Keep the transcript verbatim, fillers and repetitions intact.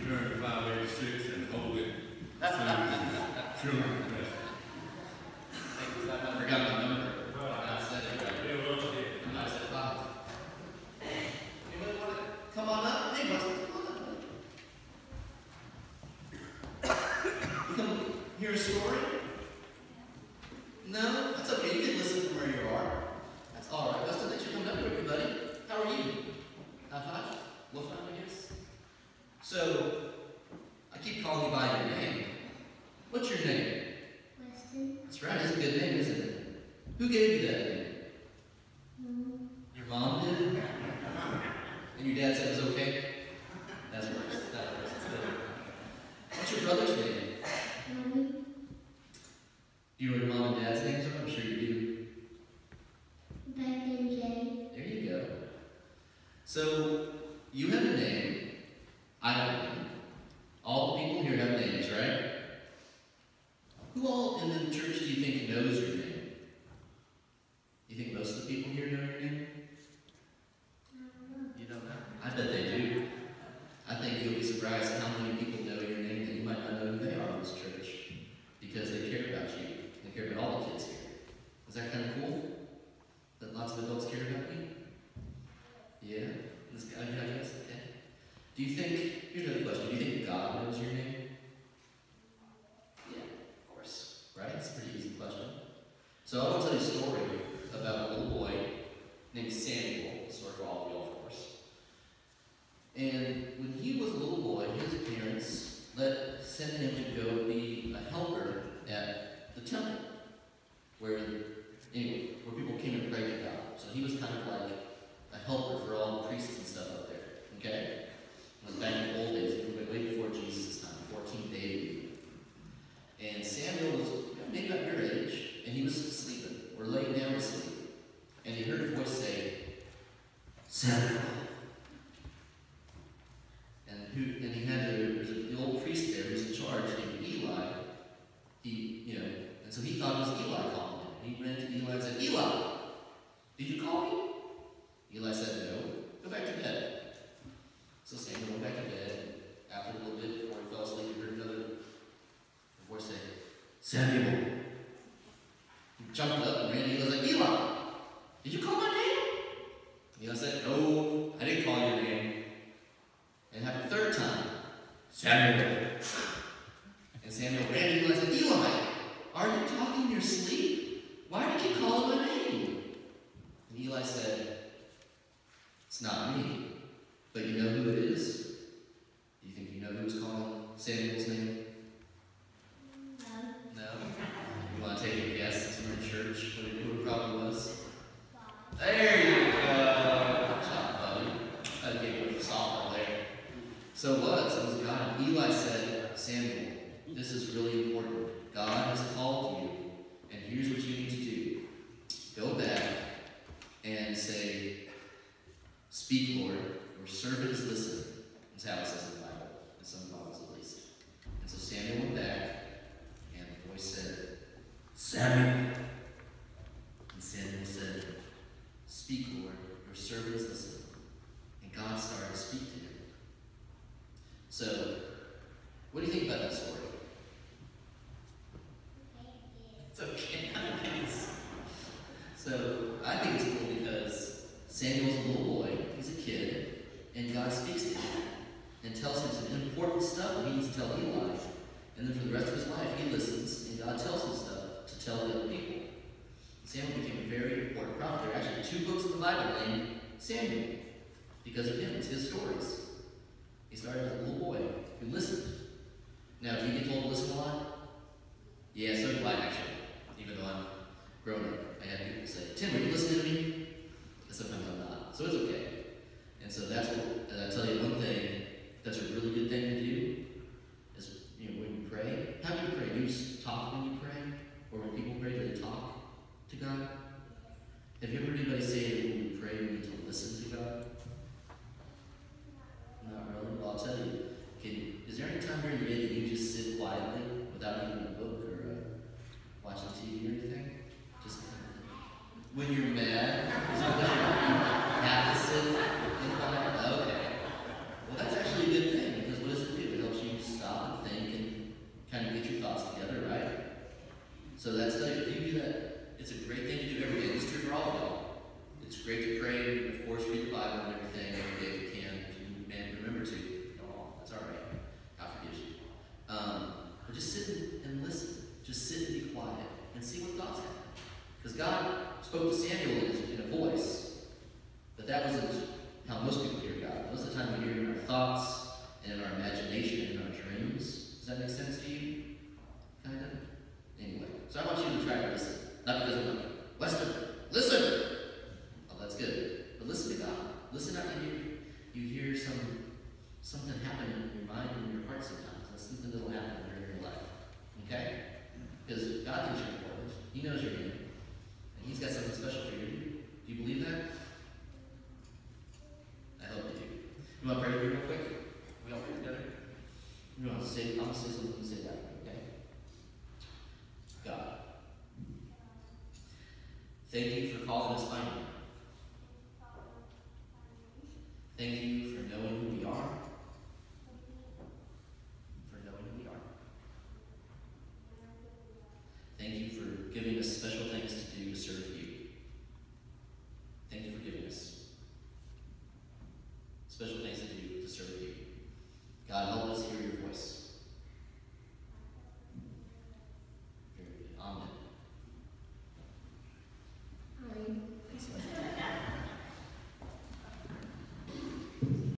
return five eighty-six and hold it to children. I forgot my number. I said it right. I said five. Anybody want to come on up? Hey, what's come on up. You come hear a story? No? That's okay. You can listen from where you are. That's all right. Weston, thanks for coming up here, everybody. How are you? High five? Low five, I guess. So, I keep calling you by your name. What's your name? Weston. That's right. It's a good name, isn't it? Who gave you that name? Mom. Your mom did? And your dad said it was okay? That's worse. That works. That's good. What's your brother's name? Mommy. Do you know what your mom and dad's names are? I'm sure you do. Beck and Jay. There you go. So, you have a name. I have a name. All the people here have names, right? Who all in the church do you think knows your name? You think most of the people here know your name? You don't know? I bet they do. I think you'll be surprised at how many people know your name that you might not know who they are in this church. Because they care about you. They care about all the kids here. Is that kind of cool? That lots of adults care about you? Yeah? This guy, I guess? Okay. Do you think, here's another question, do you think God knows your name? Yeah, of course. Right? It's a pretty easy question. So I want to tell you a story about a little boy named Samuel. A story for all of you, of course. And when he was a little boy, his parents let sent him to go be a helper at the temple, where anyway, where people came and prayed to God. So he was kind of like a helper for all the priests and stuff up there. Okay? It was back in the old days, way before Jesus' time, fourteen David. And Samuel was maybe about your age, and he was sleeping, or laying down to sleep. And he heard a voice say, Samuel. And who and he had the, there was the old priest there who was in charge named Eli. He, you know, and so he thought it was Eli calling him. He ran to Eli and said, Eli, did you call me? Eli said, no. Go back to bed. So Samuel went back to bed. After a little bit, before he fell asleep, he heard another voice say, Samuel. He jumped up and ran to Eli and said, Eli, did you call my name? Eli said, no, I didn't call your name. And it happened a third time. Samuel. And Samuel ran to Eli and said, Eli, are you talking in your sleep? Why did you call my name? And Eli said, it's not me. But you know who it is? Do you think you know who was calling Samuel's name? No. No? You want to take a guess since we're in church? What it, who it probably was? There you go. Good job, buddy. I gave you a softball there. So it was. It was God. Eli said, Samuel, this is really important. God has called you, and here's what you need to do. Go back and say, speak, Lord, your servant is listening. That's how it says in the Bible, in some Bibles at least. And so Samuel went back, and the voice said, Samuel. And Samuel said, speak, Lord, your servant is listening. And God started to speak to him. So, what do you think about that story? It's okay. So, I think it's cool because Samuel's a little boy, he's a kid, and God speaks to him and tells him some important stuff that he needs to tell Eli. And then for the rest of his life, he listens, and God tells him stuff to tell the other people. Samuel became a very important prophet. There are actually two books in the Bible named Samuel because of him. It's his stories. He started as a little boy who listened. Now, do you get told to listen a lot? Yeah, so do I actually, even though I'm grown up. I have people say, Tim, are you listening to me? And sometimes I'm not. So it's okay. And so that's what, and I tell you one thing, that's a really good thing to do, is, you know, when you pray, how do you pray? Do you just talk when you pray? Or when people pray, do they talk to God? Have you ever heard anybody say that when we pray, we need to listen to God? Not really. Well, I'll tell you. Can, is there any time during the day that you just sit quietly without reading a book or uh, watching T V or anything? Just when you're mad, is that what you have to sit in quiet? Okay. Well, that's actually a good thing because what does it do? It thoughts and in our imagination and in our dreams. Does that make sense to you? Kind of? Anyway, so I want you to try to listen. Not because I'm like, Weston, listen! Oh, that's good. But listen to God. Listen out and you, you hear some something happen in your mind and in your heart sometimes. That's something that will happen during your life. Okay? Because God thinks you're important. He knows you're human. And He's got something special for you. Do you believe that? I hope you do. You want to pray with me real quick? We all pray together? You want to say, I'm going to say something and say that, okay? God, thank you for calling us by name. Thank you for knowing who we are. For knowing who we are. Thank you for giving us special things to do to serve you.